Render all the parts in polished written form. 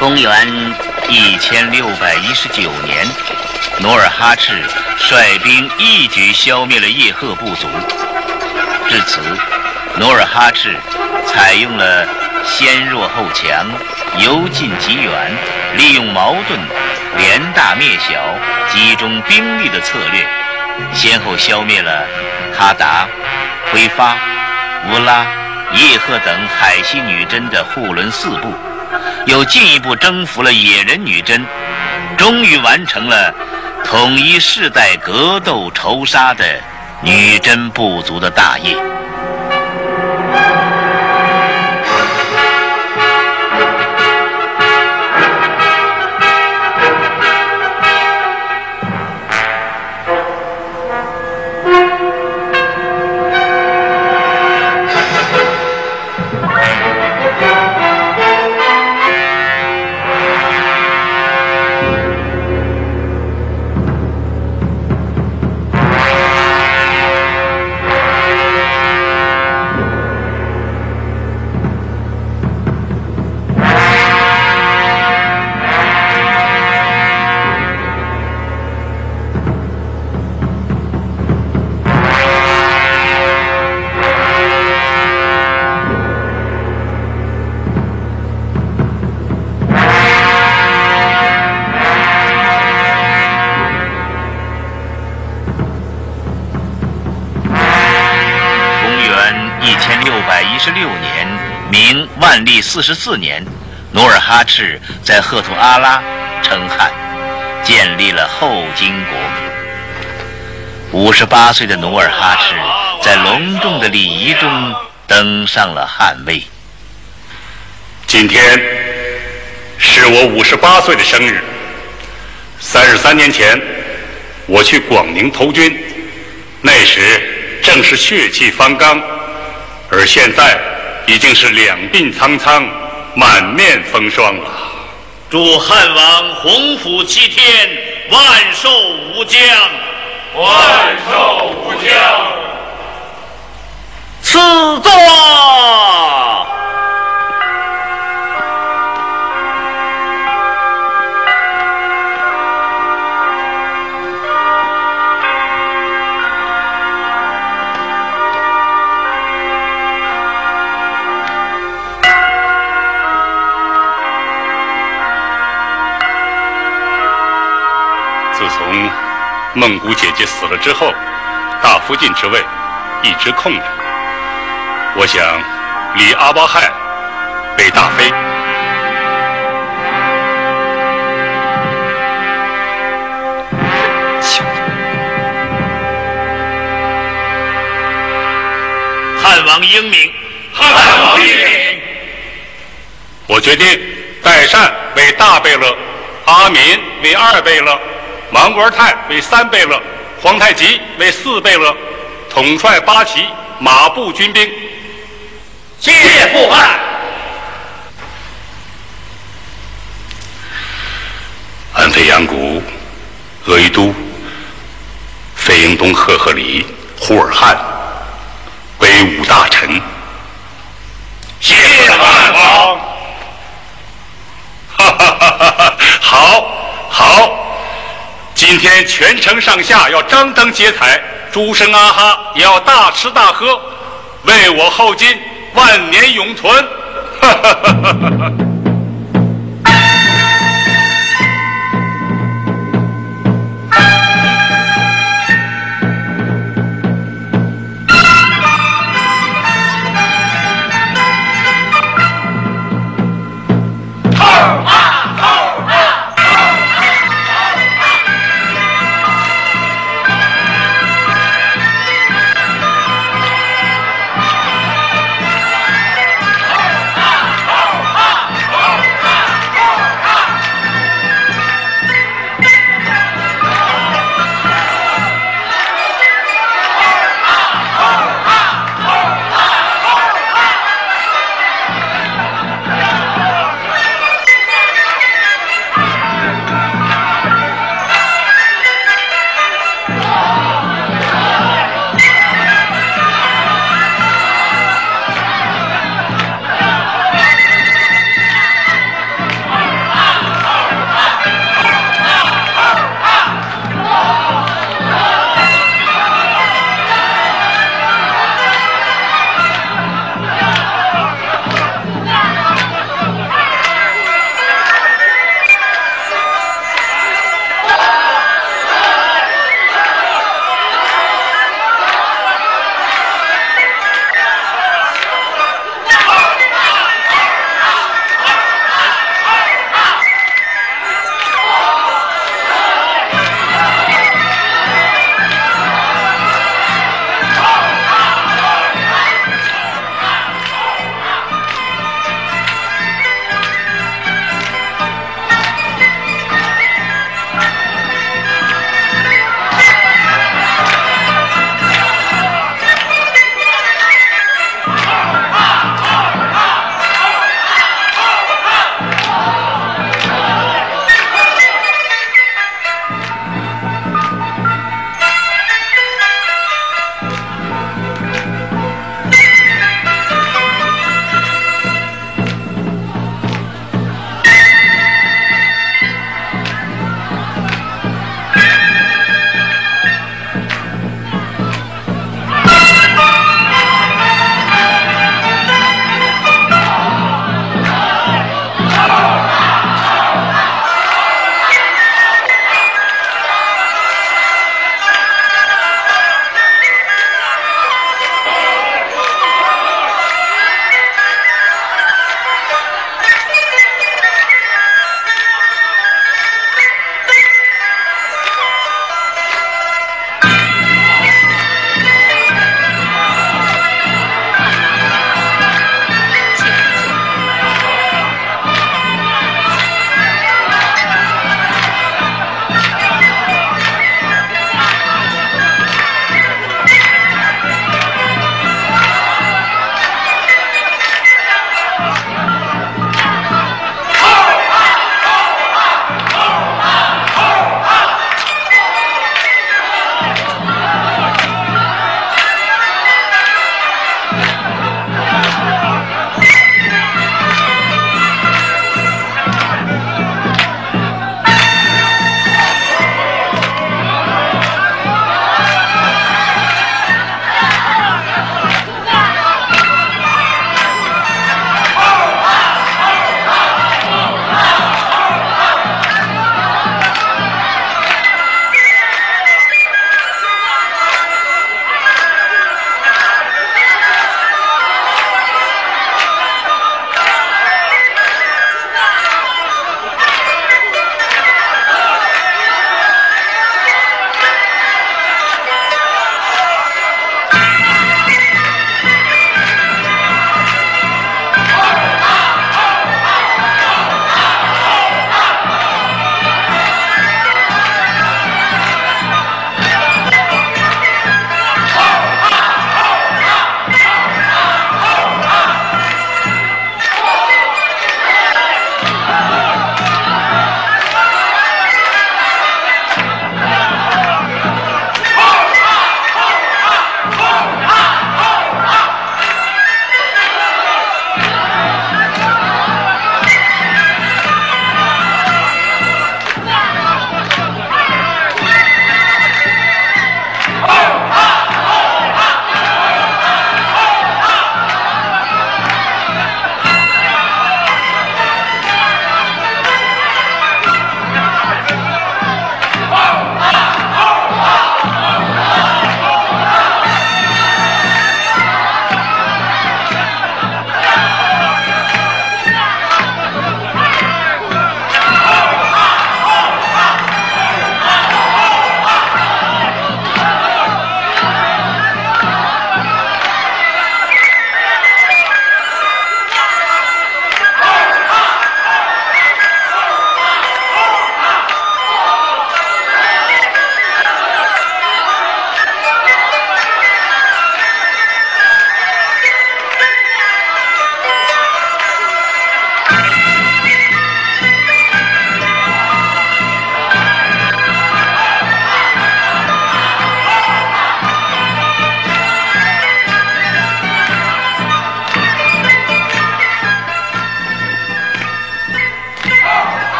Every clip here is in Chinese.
公元1619年，努尔哈赤率兵一举消灭了叶赫部族。至此，努尔哈赤采用了先弱后强、由近及远、利用矛盾、连大灭小、集中兵力的策略，先后消灭了哈达、辉发、乌拉、叶赫等海西女真的护伦4部，又进一步征服了野人女真，终于完成了统一世代格斗仇杀的女真部族的大业。1616年，明万历44年，努尔哈赤在赫图阿拉称汉，建立了后金国。58岁的努尔哈赤在隆重的礼仪中登上了汗位。 今天是我58岁的生日。33年前，我去广宁投军，那时正是血气方刚。而现在已经是两鬓苍苍，满面风霜了。 祝汉王洪福7天，万寿无疆， 万寿无疆。 赐座。 孟古姐姐死了之后，大福晋之位一直空着。我想李阿巴亥为大妃。 汉王英明， 汉王英明。 我决定代善为大贝勒，阿敏为2贝勒。莽古尔泰为3贝勒，皇太极为4贝勒，统帅8旗马步军兵。 谢父汉。 安非扬古、鄂伊都、费英东、赫赫里、呼尔汗为5大臣。 谢汉王。 哈哈哈哈哈！好，好。今天全城上下要张灯结彩，诸生阿哈也要大吃大喝，为我后金万年永存。哈哈哈哈哈！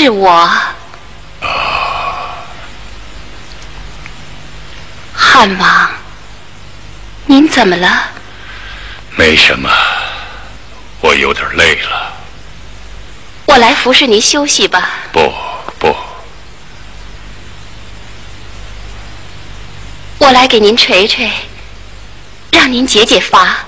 是我。汉王，您怎么了？ 没什么，我有点累了。 我来服侍您休息吧。 不， 我来给您捶捶，让您解解乏。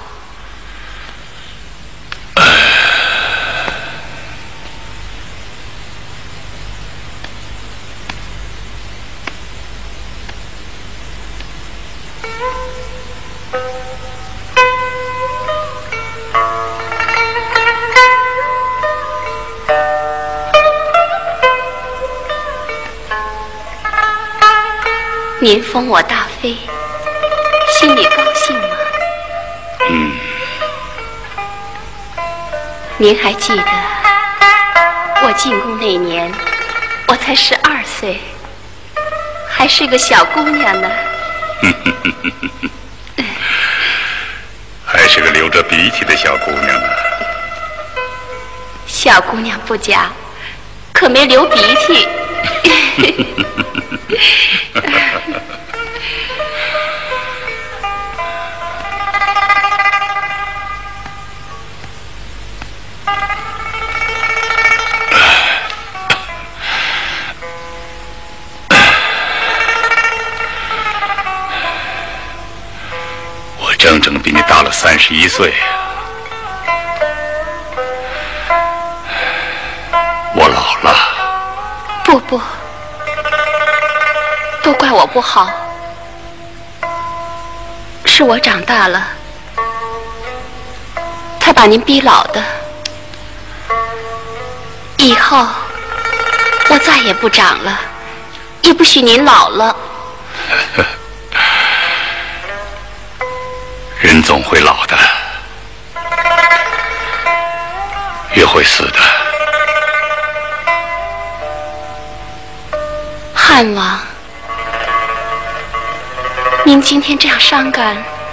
您封我大妃，心里高兴吗？您还记得我进宫那年，我才12岁，还是个小姑娘呢。 还是个流着鼻涕的小姑娘呢。 小姑娘不假，可没流鼻涕。 我整整比你大了31岁啊！我老了。 不，都怪我不好，是我长大了，才把您逼老的。以后我再也不长了，也不许您老了。 人总会老的，也会死的。 汉王，您今天这样伤感，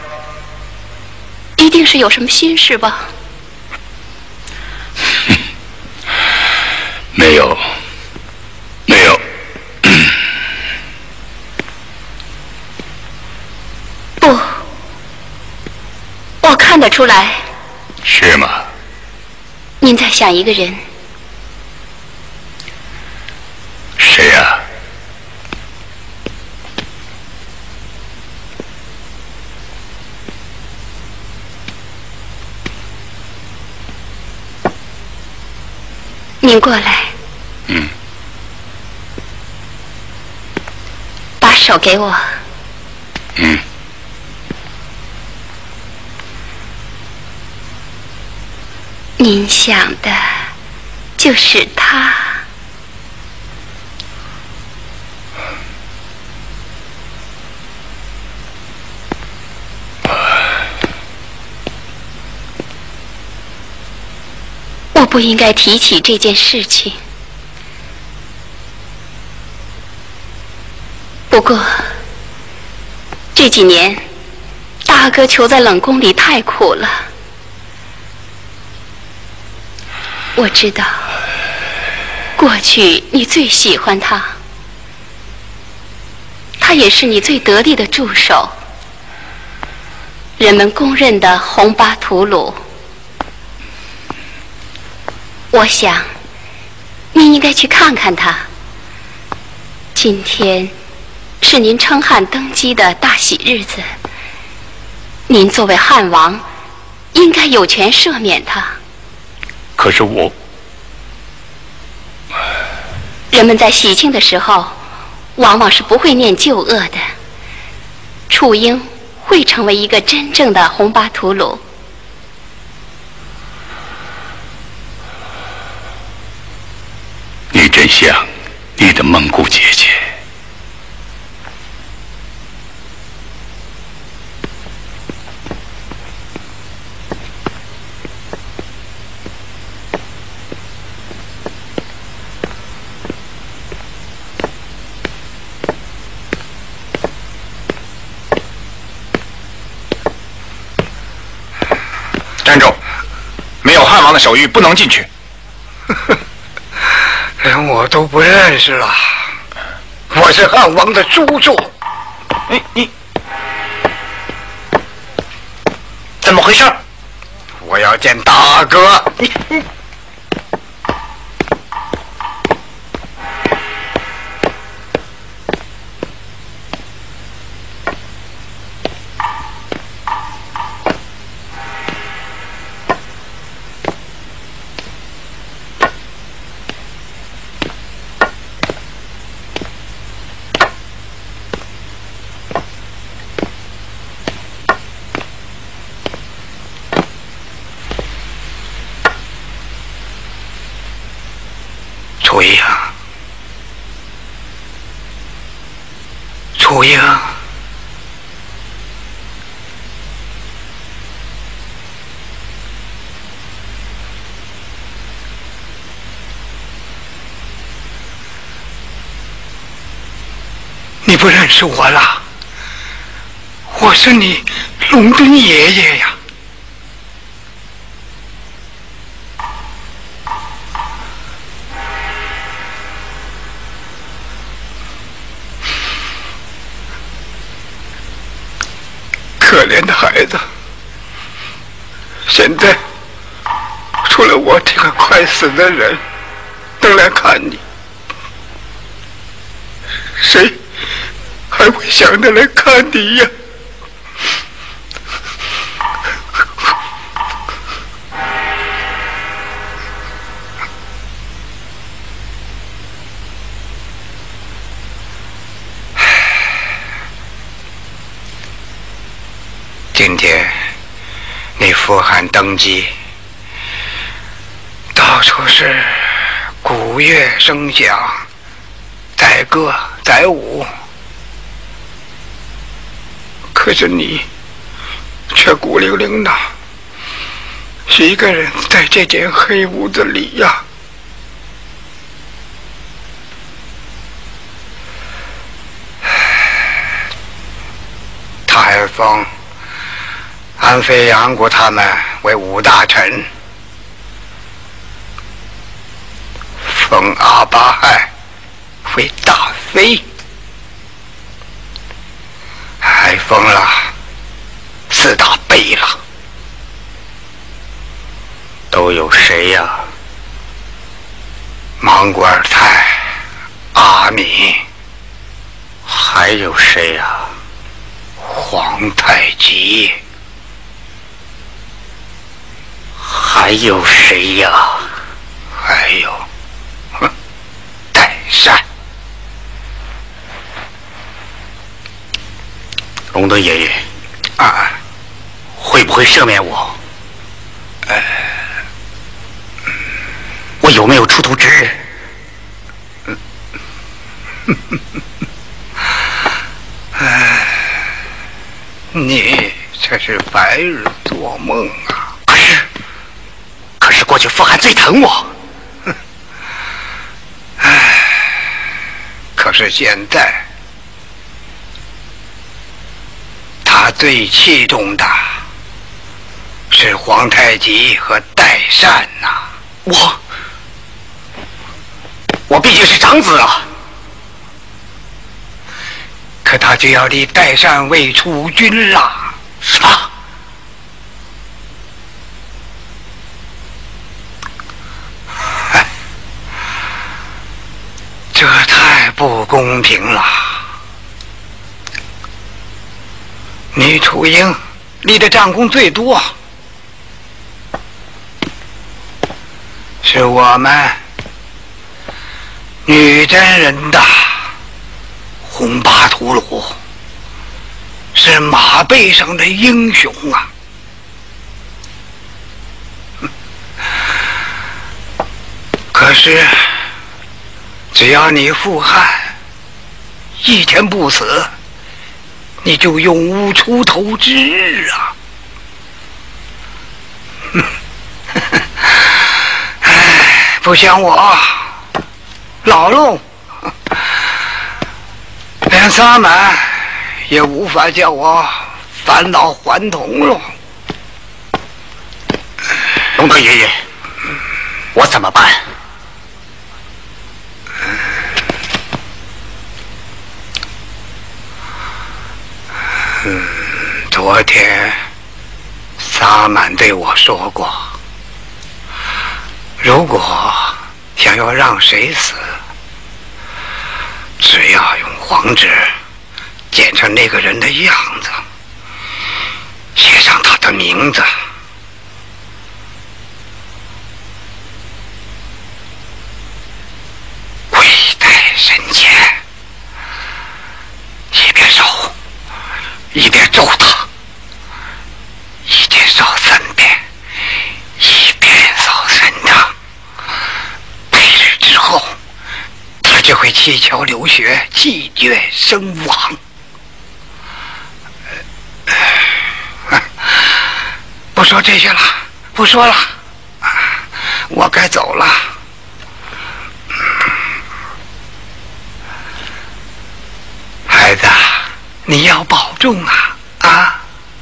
一定是有什么心事吧？ 没有。 不，我看得出来。 是吗？ 您在想一个人。 谁呀？ 您过来。把手给我。您想的就是他。我不应该提起这件事情，不过这几年大哥囚在冷宫里太苦了。我知道过去你最喜欢他，他也是你最得力的助手，人们公认的红巴吐鲁。我想您应该去看看他。今天是您称汉登基的大喜日子，您作为汉王应该有权赦免他。 可是我， 人们在喜庆的时候往往是不会念旧恶的。楚英会成为一个真正的红巴吐鲁。 你真像你的蒙古姐姐。 站住！没有汉王的手谕，不能进去。 连我我都不认识了。我是汉王的叔叔。 你怎么回事？ 我要见大哥。 你楚英，楚英，你不认识我了？我是你龙灯爷爷呀！可怜的孩子，现在除了我这个快死的人能来看你，谁还会想着来看你呀？今天你复汉登基，到处是鼓乐声响，载歌载舞，可是你却孤零零的一个人在这间黑屋子里呀。太封安飞、杨国他们为武大臣，封阿巴亥为大妃，还封了4大贝勒。 都有谁呀？ 莽古尔泰、阿敏， 还有谁呀？ 皇太极。 还有谁呀？ 还有，代善。 龙灯爷爷啊， 会不会赦免我？我有没有出头之日？ 你这是白日做梦啊！ 可是过去傅汉最疼我。 可是现在，他最器重的是皇太极和代善呐。 我毕竟是长子啊。 可他就要立代善为储君了。 啥？ 这太不公平了！你楚英立的战功最多，是我们女真人的红巴图鲁，是马背上的英雄啊！可是只要你复汉一天不死，你就永无出头之日啊！不像我老龙，连萨满也无法叫我返老还童了。 龙灯爷爷，我怎么办？ 昨天萨满对我说过，如果想要让谁死，只要用黄纸剪成那个人的样子，写上他的名字，跪在身前，一边烧一边咒他，一天烧3遍，一边烧3趟。8日之后，他就会七窍流血，气绝身亡。不说这些了，不说了，我该走了。孩子，你要保重啊！啊！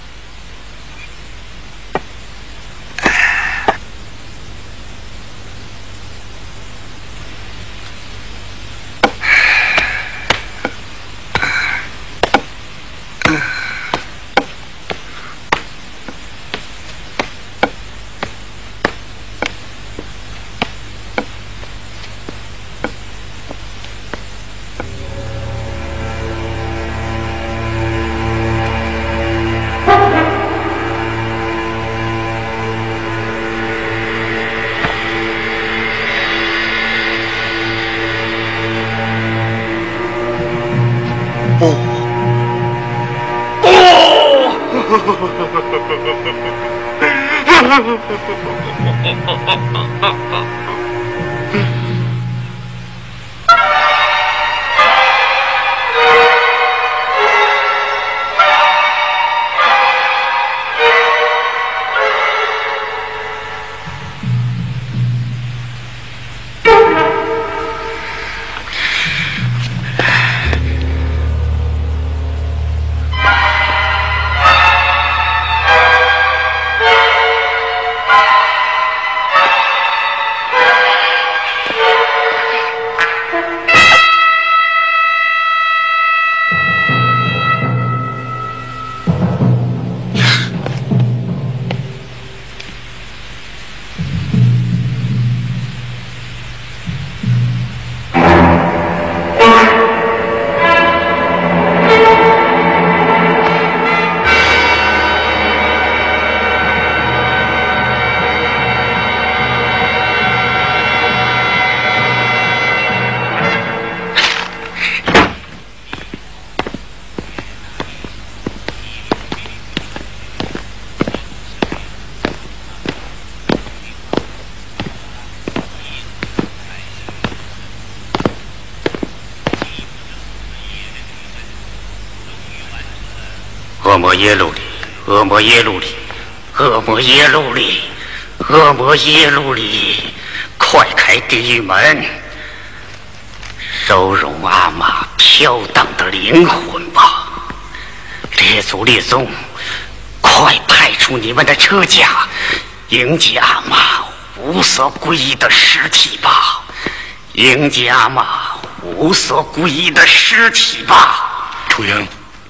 恶魔耶路里，恶魔耶路里，恶魔耶路里，恶魔耶路里，快开地狱门，收容阿玛飘荡的灵魂吧！列祖列宗，快派出你们的车驾，迎接阿玛无所归依的尸体吧！迎接阿玛无所归依的尸体吧！ 楚英。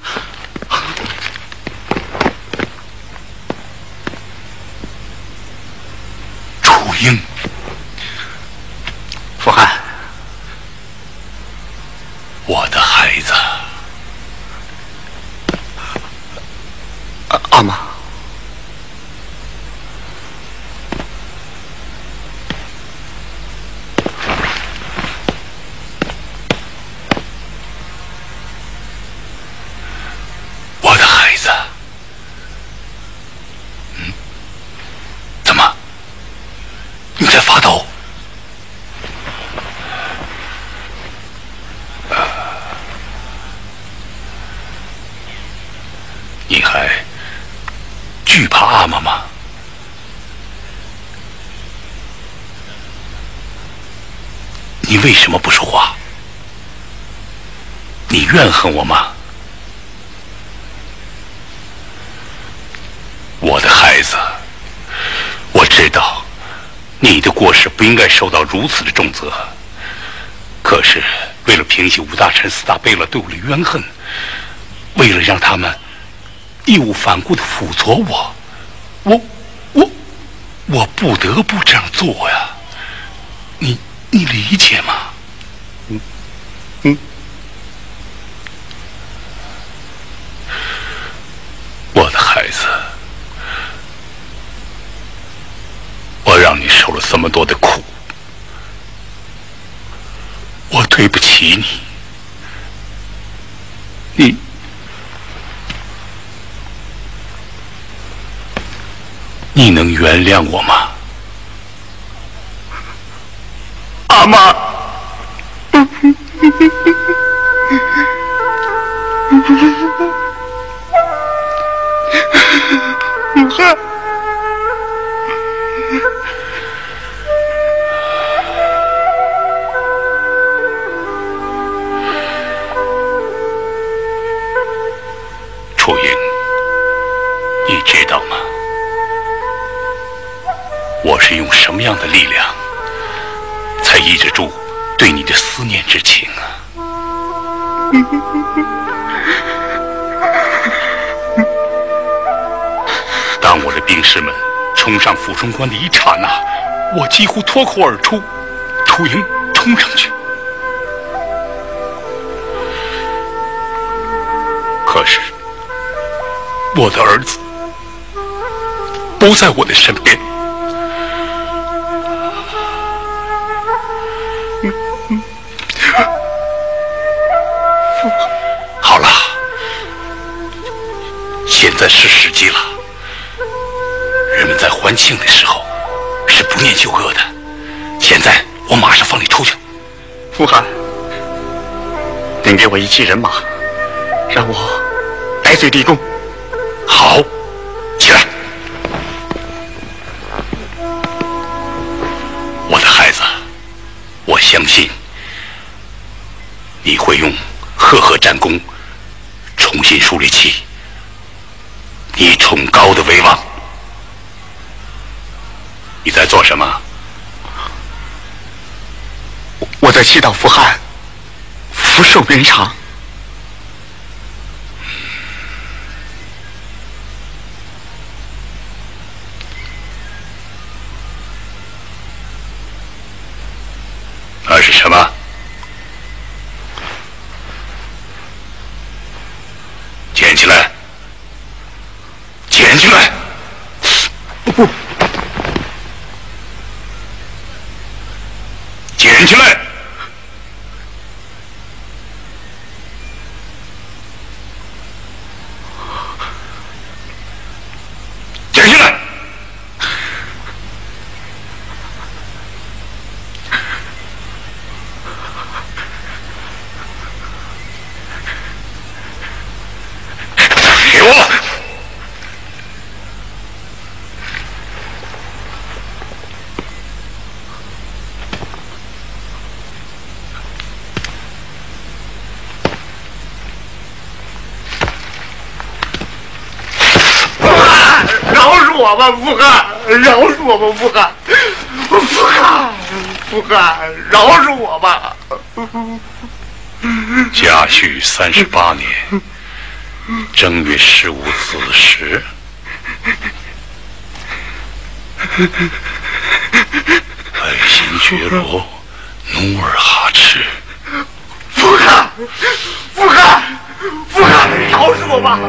英， 傅汉， 我的孩子， 阿玛， 我的孩子，怎么？你在发抖？你还惧怕阿玛吗？你为什么不说话？你怨恨我吗？我的孩子，我知道你的过失不应该受到如此的重责，可是为了平息五大臣四大贝勒对我的怨恨，为了让他们义无反顾地辅佐我不得不这样做呀。你理解吗？我的孩子，我让你受了这么多的苦，我对不起你。你能原谅我吗？ 阿妈， 楚英，你知道吗？我是用什么样的力量才抑制住对你的思念之情啊？当我的兵士们冲上俯冲关的一刹那，我几乎脱口而出：“楚英，冲上去！”可是我的儿子不在我的身边。好了，现在是时机了。人们在欢庆的时候是不念旧恶的。现在我马上放你出去。 傅汉，您给我一骑人马，让我来随地宫。 好，起来。我的孩子，我相信你会用赫赫战功重新树立起你崇高的威望。你在做什么？ 我在祈祷傅汉福寿绵长。 那是什么？捡起来！捡起来！ 不， 捡起来！捡起来！给我！ 饶恕我吧，傅汉！饶恕我吧，傅汉！傅汉，饶恕我吧！ 嘉绪38年正月15子时，爱新觉罗努尔哈赤。 傅汉，傅汉，傅汉，饶恕我吧！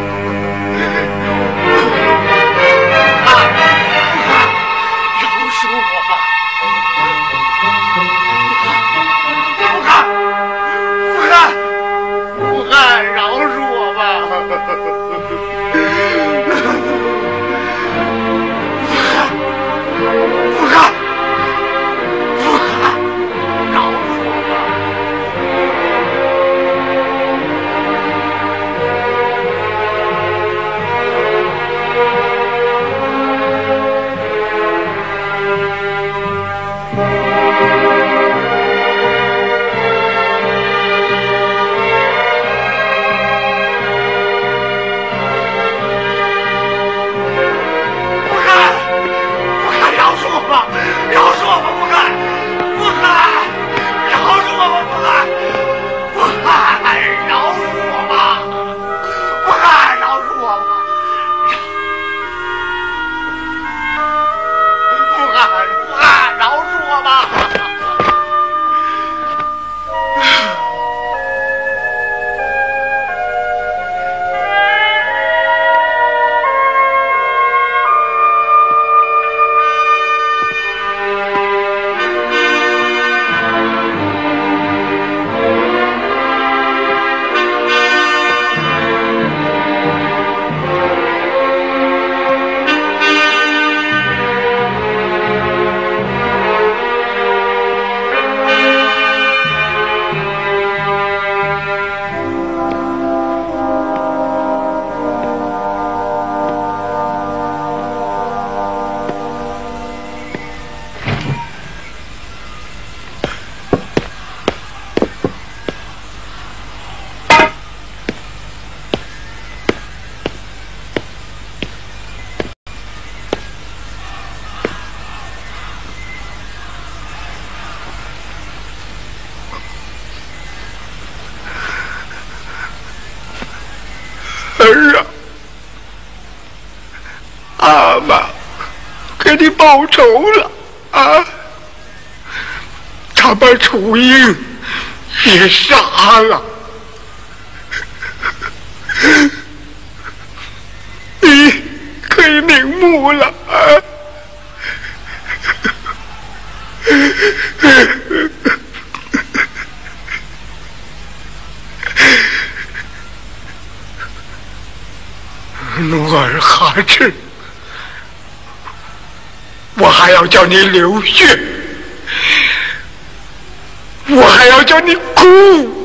阿妈给你报仇了啊！他把楚英也杀了，你可以瞑目了啊！努尔哈赤，我还要叫你流血，我还要叫你哭。